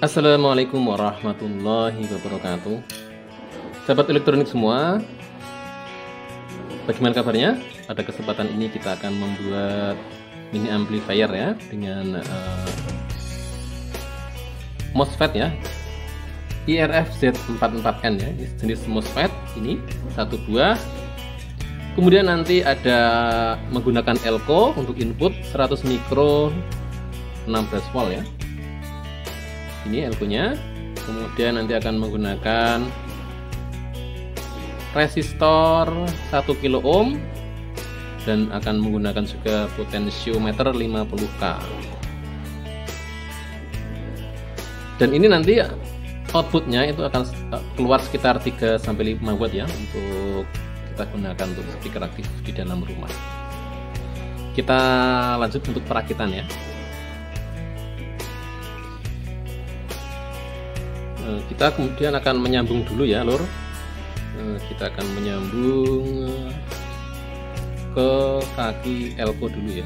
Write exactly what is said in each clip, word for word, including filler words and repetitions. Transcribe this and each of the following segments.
Assalamualaikum warahmatullahi wabarakatuh. Sahabat elektronik semua, bagaimana kabarnya? Pada kesempatan ini kita akan membuat mini amplifier ya, dengan uh, MOSFET ya, I R F Z empat puluh empat N ya, jenis MOSFET ini satu buah. Kemudian nanti ada menggunakan elko untuk input seratus mikro enam belas volt ya. Ini elko-nya. Kemudian nanti akan menggunakan resistor satu kilo ohm dan akan menggunakan juga potensiometer lima puluh K. Dan ini nanti outputnya itu akan keluar sekitar tiga sampai lima watt ya, untuk kita gunakan untuk speaker aktif di dalam rumah. Kita lanjut untuk perakitan ya. Kita kemudian akan menyambung dulu ya lur. Kita akan menyambung ke kaki elko dulu ya.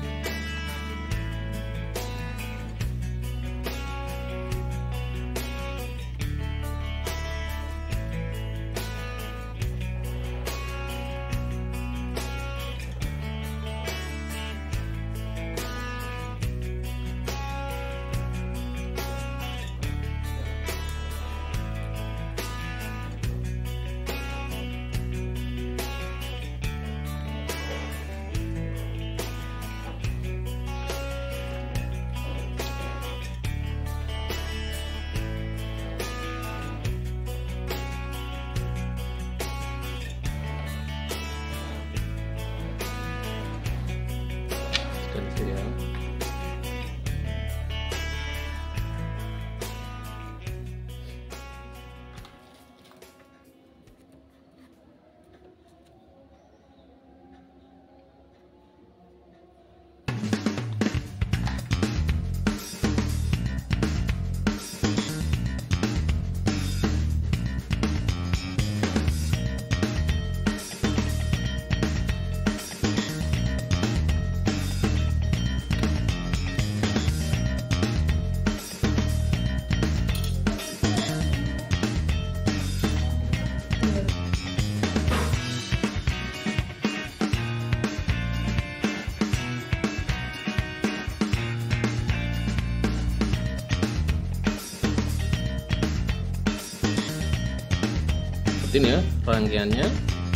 Ini ya rangkaiannya.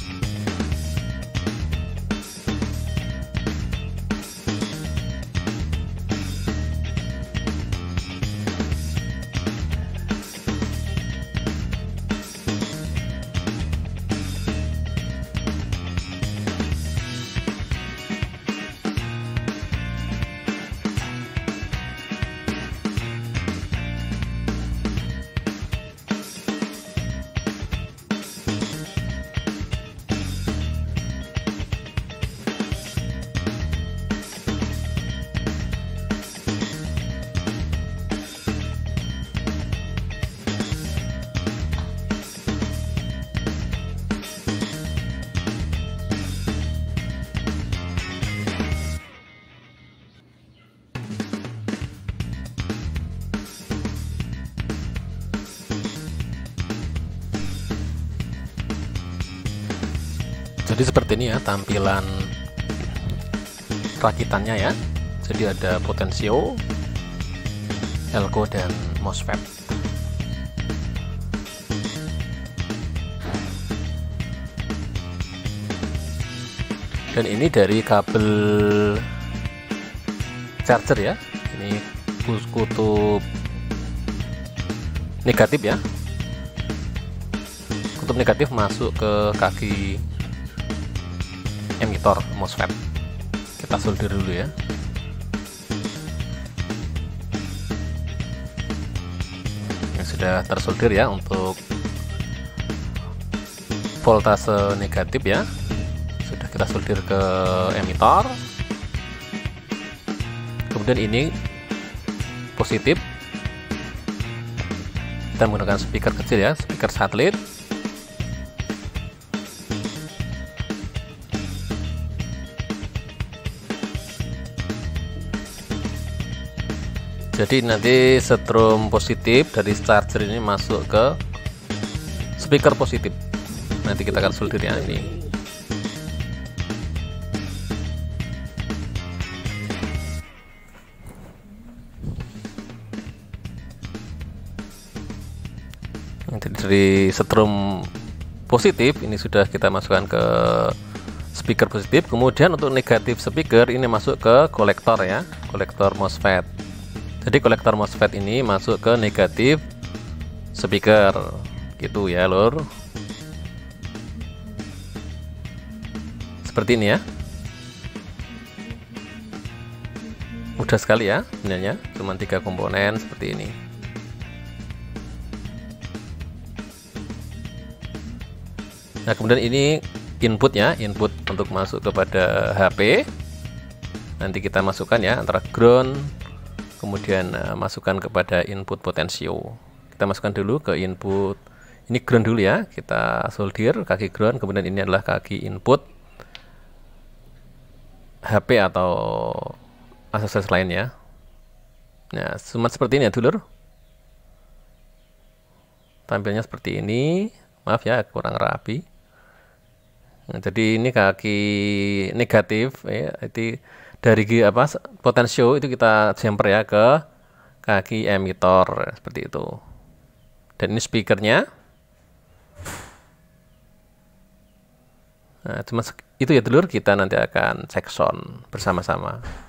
Jadi seperti ini ya tampilan rakitannya ya. Jadi ada potensio, elko dan MOSFET. Dan ini dari kabel charger ya. Ini kutub negatif ya. Kutub negatif masuk ke kaki emitor MOSFET. Kita solder dulu ya. Ini sudah tersolder ya untuk voltase negatif ya. Sudah kita solder ke emitor. Kemudian ini positif. Kita menggunakan speaker kecil ya, speaker satelit. Jadi nanti strom positif dari charger ini masuk ke speaker positif. Nanti kita akan solder ya ini. Nanti dari strom positif ini sudah kita masukkan ke speaker positif. Kemudian untuk negatif speaker ini masuk ke kolektor ya, kolektor MOSFET. Jadi kolektor MOSFET ini masuk ke negatif speaker gitu ya lur, seperti ini ya. Mudah sekali ya sebenarnya, cuma tiga komponen seperti ini. Nah kemudian ini input ya, input untuk masuk kepada H P. Nanti kita masukkan ya antara ground, kemudian uh, masukkan kepada input potensio. Kita masukkan dulu ke input, ini ground dulu ya, kita solder kaki ground, kemudian ini adalah kaki input H P atau aksesoris lain ya. Nah cuma seperti ini ya dulur, tampilnya seperti ini, maaf ya kurang rapi. Nah, jadi ini kaki negatif ya, itu dari apa potensio itu kita jumper ya ke kaki emitor seperti itu. Dan ini speakernya. Nah, cuma itu ya dulur, kita nanti akan cek sound bersama-sama.